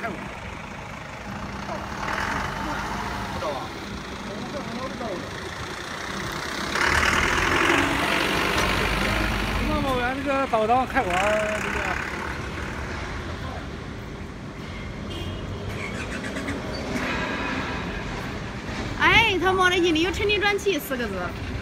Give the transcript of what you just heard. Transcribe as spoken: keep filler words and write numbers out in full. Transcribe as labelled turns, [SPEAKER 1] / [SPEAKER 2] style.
[SPEAKER 1] 开过。不知道啊？我不知道。那么俺这个导档开关这个。
[SPEAKER 2] 哎，他没得印的有沉底转气四个字。